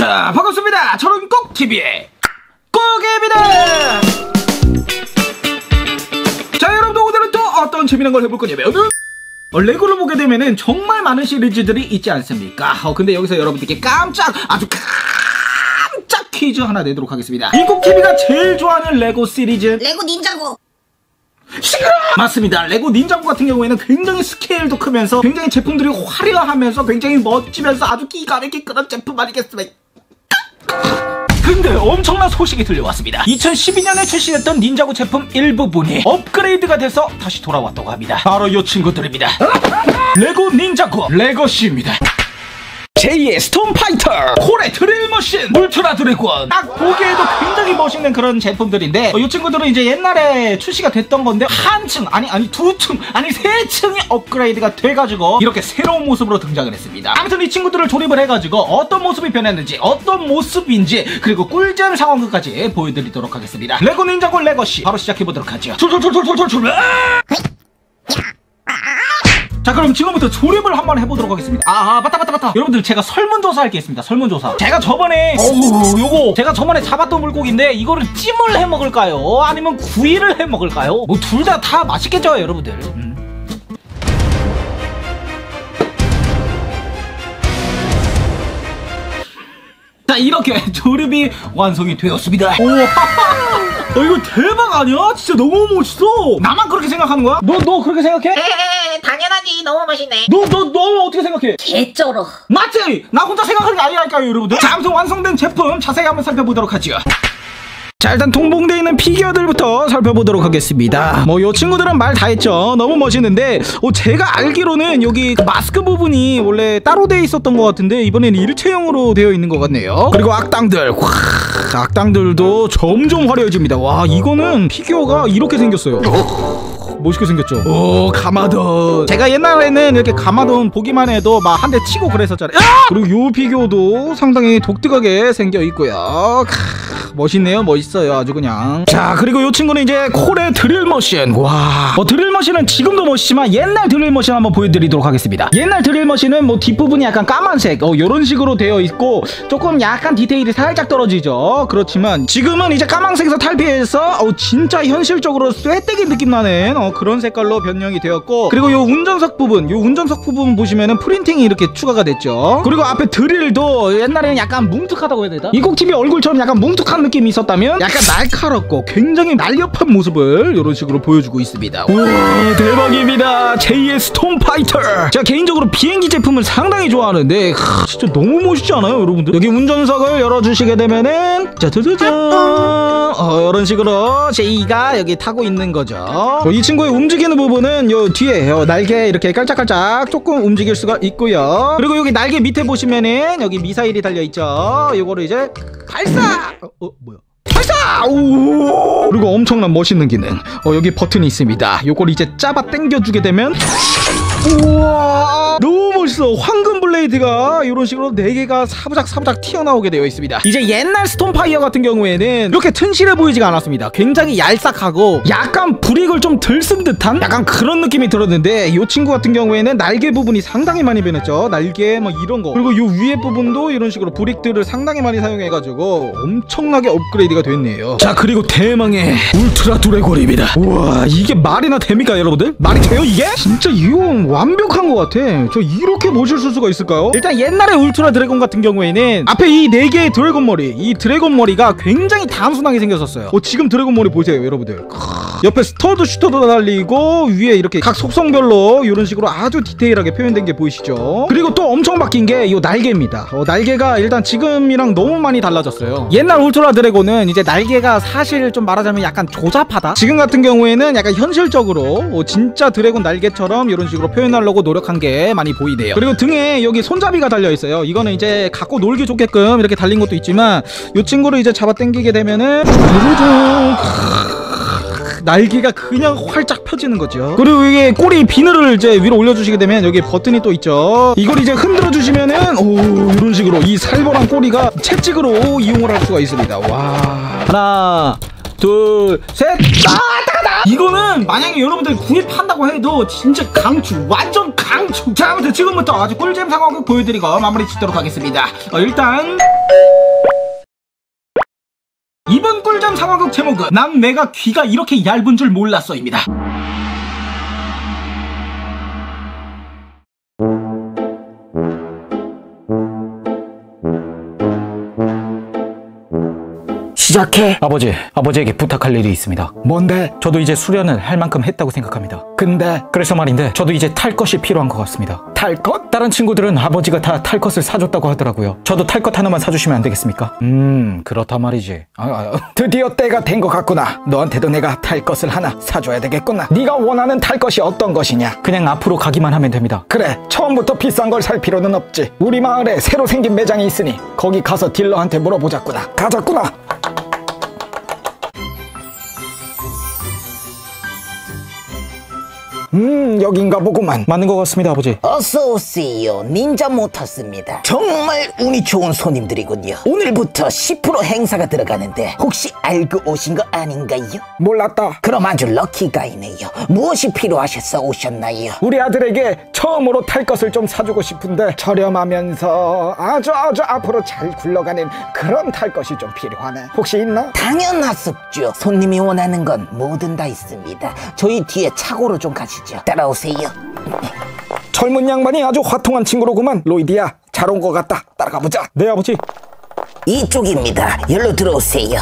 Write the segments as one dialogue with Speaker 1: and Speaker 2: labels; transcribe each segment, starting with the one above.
Speaker 1: 자, 반갑습니다. 저는 꼭TV의 꼭입니다. 자, 여러분들 오늘은 또 어떤 재미난 걸 해볼 거냐면 레고를 보게 되면은 정말 많은 시리즈들이 있지 않습니까? 근데 여기서 여러분들께 아주 깜짝 퀴즈 하나 내도록 하겠습니다. 이 꼭TV가 제일 좋아하는 레고 시리즈
Speaker 2: 레고 닌자고.
Speaker 1: 시끄러! 맞습니다. 레고 닌자고 같은 경우에는 굉장히 스케일도 크면서 굉장히 제품들이 화려하면서 굉장히 멋지면서 아주 기가 막힌 그런 제품 아니겠습니까? 근데 엄청난 소식이 들려왔습니다. 2012년에 출시됐던 닌자고 제품 일부분이 업그레이드가 돼서 다시 돌아왔다고 합니다. 바로 이 친구들입니다. 레고 닌자고 레거시입니다. 제2의 스톤파이터, 콜의 드릴머신, 울트라 드래곤. 딱 보기에도 굉장히 멋있는 그런 제품들인데 이 친구들은 이제 옛날에 출시가 됐던 건데 한 층, 아니 두 층, 아니 세 층이 업그레이드가 돼가지고 이렇게 새로운 모습으로 등장을 했습니다. 아무튼 이 친구들을 조립을 해가지고 어떤 모습이 변했는지, 어떤 모습인지, 그리고 꿀잼 상황극까지 보여드리도록 하겠습니다. 레고 닌자고 레거시 바로 시작해보도록 하죠. 출발! 자, 그럼 지금부터 조립을 한번 해보도록 하겠습니다. 맞다. 여러분들 제가 설문조사 할 게 있습니다. 설문조사. 제가 저번에 제가 저번에 잡았던 물고기인데 이거를 찜을 해 먹을까요? 아니면 구이를 해 먹을까요? 뭐 둘 다 맛있겠죠, 여러분들. 자, 이렇게 조립이 완성이 되었습니다. 이거 대박 아니야? 진짜 너무 멋있어. 나만 그렇게 생각하는 거야? 너 그렇게 생각해?
Speaker 2: 당연하지. 너무 멋있네.
Speaker 1: 너 어떻게 생각해?
Speaker 2: 개쩔어.
Speaker 1: 맞지? 나 혼자 생각하는 게 아니라니까요, 여러분들. 자, 아무튼 완성된 제품 자세히 한번 살펴보도록 하죠. 자, 일단 동봉되어 있는 피규어들부터 살펴보도록 하겠습니다. 이 친구들은 말 다 했죠. 너무 멋있는데 제가 알기로는 여기 마스크 부분이 원래 따로 되어 있었던 것 같은데 이번에는 일체형으로 되어 있는 것 같네요. 그리고 악당들도 점점 화려해집니다. 와, 이거는 피규어가 이렇게 생겼어요. 멋있게 생겼죠. 가마돈. 제가 옛날에는 이렇게 가마돈 보기만 해도 막 한 대 치고 그랬었잖아요. 그리고 요 피규어도 상당히 독특하게 생겨 있고요. 멋있네요. 멋있어요. 아주 그냥. 자, 그리고 요 친구는 이제 콜의 드릴머신. 와, 드릴머신은 지금도 멋있지만 옛날 드릴머신 한번 보여드리도록 하겠습니다. 옛날 드릴머신은 뒷부분이 약간 까만색 요런 식으로 되어 있고 조금 약간 디테일이 살짝 떨어지죠. 그렇지만 지금은 이제 까만색에서 탈피해서 진짜 현실적으로 쇠떼기 느낌 나는 그런 색깔로 변형이 되었고, 그리고 요 운전석 부분 보시면은 프린팅이 이렇게 추가가 됐죠. 그리고 앞에 드릴도 옛날에는 약간 뭉툭하다고 해야 되나? 이 꼭TV 얼굴처럼 약간 뭉툭한 느낌이 있었다면 약간 날카롭고 굉장히 날렵한 모습을 이런 식으로 보여주고 있습니다. 우와, 대박입니다. 제2의 스톤파이터. 제가 개인적으로 비행기 제품을 상당히 좋아하는데 진짜 너무 멋있지 않아요, 여러분들? 여기 운전석을 열어주시게 되면은 짜자자잔, 이런 식으로 제이가 여기 타고 있는 거죠. 이 친구의 움직이는 부분은 요 뒤에 날개 이렇게 깔짝깔짝 조금 움직일 수가 있고요. 그리고 여기 날개 밑에 보시면은 여기 미사일이 달려있죠. 요거를 이제 발사! 뭐야? 발사! 오! 그리고 엄청난 멋있는 기능. 여기 버튼이 있습니다. 요걸 이제 잡아 당겨주게 되면 우와, 너무 멋있어. 황금 블레이드가 이런 식으로 4개가 사부작 튀어나오게 되어 있습니다. 이제 옛날 스톤파이어 같은 경우에는 이렇게 튼실해 보이지가 않았습니다. 굉장히 얄싹하고 약간 불이익을 좀 덜 쓴 듯한 약간 그런 느낌이 들었는데 이 친구 같은 경우에는 날개 부분이 상당히 많이 변했죠. 날개 이런 거. 그리고 이 위에 부분도 이런 식으로 불이익들을 상당히 많이 사용해가지고 엄청나게 업그레이드가 됐네요. 자, 그리고 대망의 울트라 드래곤입니다. 우와, 이게 말이나 됩니까, 여러분들? 말이 돼요, 이게? 진짜 이건 완벽한 것 같아. 저 이렇게 멋있을 수가 있을까요? 일단 옛날에 울트라 드래곤 같은 경우에는 앞에 이 4개의 드래곤 머리, 이 드래곤 머리가 굉장히 단순하게 생겼었어요. 지금 드래곤 머리 보세요, 여러분들. 옆에 스터드 슈터도 달리고 위에 이렇게 각 속성별로 이런 식으로 아주 디테일하게 표현된 게 보이시죠? 그리고 또 엄청 바뀐 게 이 날개입니다. 날개가 일단 지금이랑 너무 많이 달라졌어요. 옛날 울트라 드래곤은 이제 날개가 사실 좀 말하자면 약간 조잡하다? 지금 같은 경우에는 약간 현실적으로 진짜 드래곤 날개처럼 이런 식으로 표현하려고 노력한 게 많이 보이네요. 그리고 등에 여기 손잡이가 달려있어요. 이거는 이제 갖고 놀기 좋게끔 이렇게 달린 것도 있지만 이 친구를 이제 잡아 당기게 되면은 날개가 그냥 활짝 펴지는 거죠. 그리고 이게 꼬리 비늘을 이제 위로 올려주시게 되면 여기 버튼이 또 있죠. 이걸 이제 흔들어 주시면은 이런 식으로 이 살벌한 꼬리가 채찍으로 이용을 할 수가 있습니다. 와, 하나 둘 셋. 이거는 만약에 여러분들 구입한다고 해도 진짜 강추, 완전 강추. 자, 아무튼 지금부터 아주 꿀잼 상황을 보여드리고 마무리 짓도록 하겠습니다. 일단 이번 꿀잠 상황극 제목은 난 내가 귀가 이렇게 얇은 줄 몰랐어입니다.
Speaker 3: 시작해.
Speaker 1: 아버지에게 부탁할 일이 있습니다.
Speaker 3: 뭔데?
Speaker 1: 저도 이제 수련을 할 만큼 했다고 생각합니다.
Speaker 3: 근데
Speaker 1: 그래서 말인데 저도 이제 탈 것이 필요한 것 같습니다.
Speaker 3: 탈 것?
Speaker 1: 다른 친구들은 아버지가 다 탈 것을 사줬다고 하더라고요. 저도 탈 것 하나만 사주시면 안 되겠습니까? 그렇단 말이지.
Speaker 3: 드디어 때가 된 것 같구나. 너한테도 내가 탈 것을 하나 사줘야 되겠구나. 네가 원하는 탈 것이 어떤 것이냐?
Speaker 1: 그냥 앞으로 가기만 하면 됩니다.
Speaker 3: 그래, 처음부터 비싼 걸 살 필요는 없지. 우리 마을에 새로 생긴 매장이 있으니 거기 가서 딜러한테 물어보자꾸나. 가자꾸나. 여긴가 보구만.
Speaker 1: 맞는 것 같습니다, 아버지.
Speaker 2: 어서오세요. 닌자 모터스입니다. 정말 운이 좋은 손님들이군요. 오늘부터 10% 행사가 들어가는데 혹시 알고 오신 거 아닌가요?
Speaker 3: 몰랐다.
Speaker 2: 그럼 아주 럭키가이네요. 무엇이 필요하셔서 오셨나요?
Speaker 3: 우리 아들에게 처음으로 탈 것을 좀 사주고 싶은데 저렴하면서 아주 앞으로 잘 굴러가는 그런 탈 것이 좀 필요하네. 혹시 있나?
Speaker 2: 당연하습죠. 손님이 원하는 건 뭐든 다 있습니다. 저희 뒤에 차고로 좀 가시죠. 따라오세요.
Speaker 3: 젊은 양반이 아주 화통한 친구로구만. 로이디야, 잘 온 것 같다. 따라가보자.
Speaker 1: 네, 아버지.
Speaker 2: 이쪽입니다. 열로 들어오세요.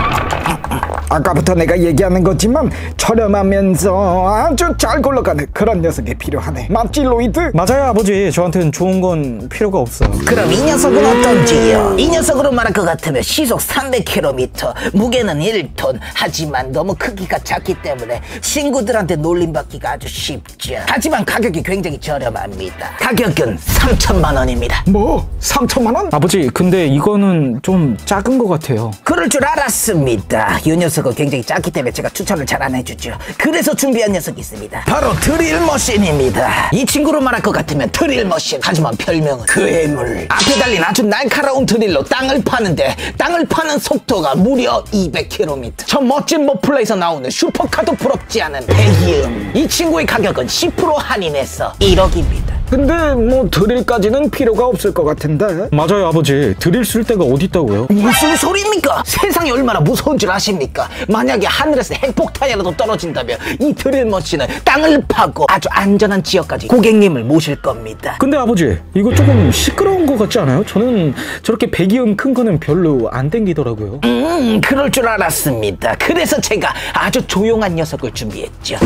Speaker 3: 아까부터 내가 얘기하는 거지만 저렴하면서 아주 잘 굴러가는 그런 녀석이 필요하네. 맞지, 로이드?
Speaker 1: 맞아요, 아버지. 저한테는 좋은 건 필요가 없어요.
Speaker 2: 그럼 이 녀석은 어떤지요? 이 녀석으로 말할 것 같으면 시속 300km, 무게는 1톤. 하지만 너무 크기가 작기 때문에 친구들한테 놀림받기가 아주 쉽죠. 하지만 가격이 굉장히 저렴합니다. 가격은 3천만 원입니다.
Speaker 3: 뭐? 3천만 원?
Speaker 1: 아버지, 근데 이거는 좀 작은 것 같아요.
Speaker 2: 그럴 줄 알았습니다. 이 녀석은 굉장히 작기 때문에 제가 추천을 잘 안 해주죠. 그래서 준비한 녀석이 있습니다. 바로 드릴머신입니다. 이 친구로 말할 것 같으면 드릴머신. 하지만 별명은 괴물. 앞에 달린 아주 날카로운 드릴로 땅을 파는데 땅을 파는 속도가 무려 200km. 저 멋진 머플러에서 나오는 슈퍼카도 부럽지 않은 배기음. 이 친구의 가격은 10% 할인해서 1억입니다.
Speaker 3: 근데 뭐 드릴까지는 필요가 없을 것 같은데.
Speaker 1: 맞아요, 아버지. 드릴 쓸 데가 어딨다고요?
Speaker 2: 무슨 소리입니까? 세상이 얼마나 무서운 줄 아십니까? 만약에 하늘에서 핵폭탄이라도 떨어진다면 이 드릴머신은 땅을 파고 아주 안전한 지역까지 고객님을 모실 겁니다.
Speaker 1: 근데 아버지, 이거 조금 시끄러운 것 같지 않아요? 저는 저렇게 배기음 큰 거는 별로 안 땡기더라고요.
Speaker 2: 그럴 줄 알았습니다. 그래서 제가 아주 조용한 녀석을 준비했죠.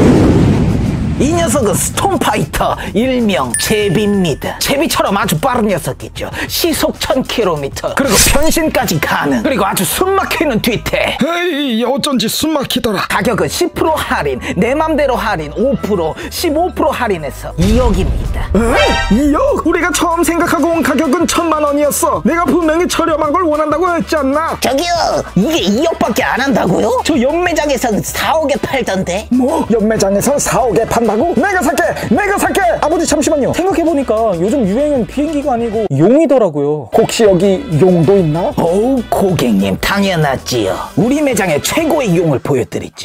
Speaker 2: 이 녀석은 스톰파이터, 일명 제비입니다. 제비처럼 아주 빠른 녀석이죠. 시속 1000km, 그리고 변신까지 가능, 그리고 아주 숨막히는 뒤태.
Speaker 3: 에이, 어쩐지 숨 막히더라.
Speaker 2: 가격은 10% 할인, 내 맘대로 할인 5%, 15% 할인해서 2억입니다.
Speaker 3: 에? 2억? 우리가 처음 생각하고 온 가격은 1,000만 원이었어. 내가 분명히 저렴한 걸 원한다고 했지 않나?
Speaker 2: 저기요, 이게 2억밖에 안 한다고요? 저 연매장에서는 4억에 팔던데?
Speaker 3: 뭐? 연매장에서 4억에 판다고? 내가 살게! 아버지, 잠시만요.
Speaker 1: 생각해보니까 요즘 유행은 비행기가 아니고 용이더라고요.
Speaker 3: 혹시 여기 용도 있나?
Speaker 2: 어우, 고객님, 당연하지요. 우리 매장의 최고의 용을 보여드리죠.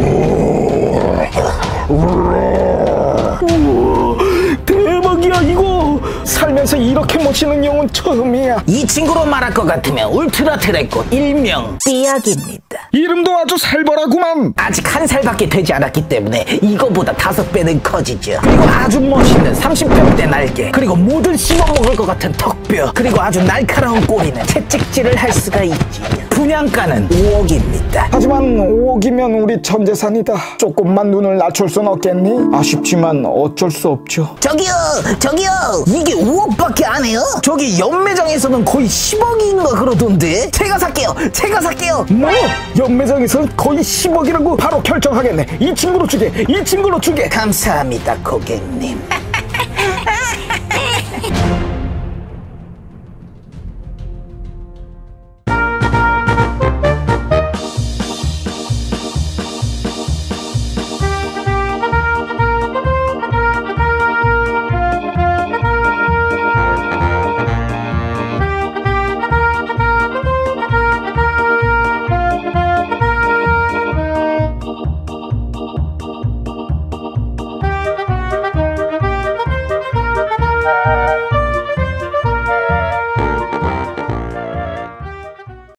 Speaker 3: 대박이야, 이거. 살면서 이렇게 멋있는 용은 처음이야.
Speaker 2: 이 친구로 말할 것 같으면 울트라 드래곤, 일명 삐약입니다.
Speaker 3: 이름도 아주 살벌하구만.
Speaker 2: 아직 한 살밖에 되지 않았기 때문에 이거보다 5배는 커지죠. 그리고 아주 멋있는 30평대 날개, 그리고 뭐든 씹어먹을 것 같은 턱뼈, 그리고 아주 날카로운 꼬리는 채찍질을 할 수가 있지요. 분양가는 5억입니다.
Speaker 3: 하지만 5억이면 우리 전 재산이다. 조금만 눈을 낮출 순 없겠니? 아쉽지만 어쩔 수 없죠.
Speaker 2: 저기요, 이게 5억밖에 안 해요? 저기 연매장에서는 거의 10억인가 그러던데. 제가 살게요.
Speaker 3: 뭐? 연매장에서는 거의 10억이라고? 바로 결정하겠네. 이 친구로 주게.
Speaker 2: 감사합니다, 고객님.